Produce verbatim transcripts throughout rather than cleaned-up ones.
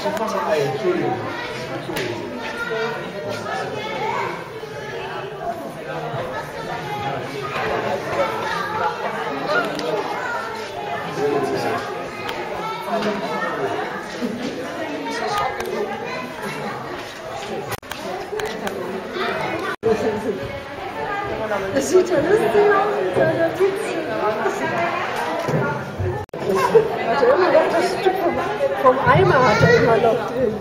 Ei, Entschuldigung. Entschuldigung. Das sieht ja lustig aus mit seiner Pizza. Hat er immer noch das Stück vom, vom Eimer hat er immer noch drin.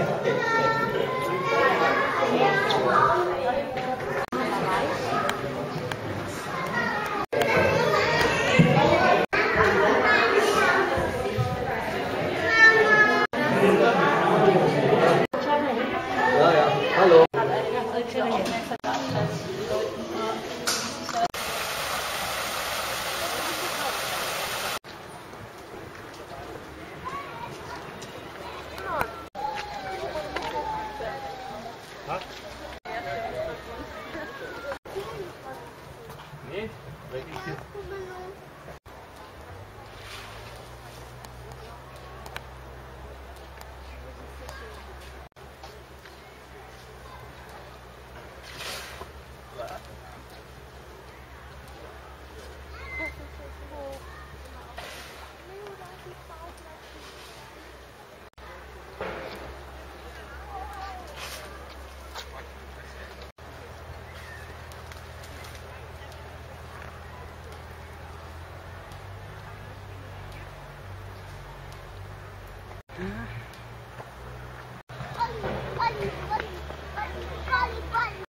Ja, ja. Hallo. Nee, weil ich jetzt. Ah.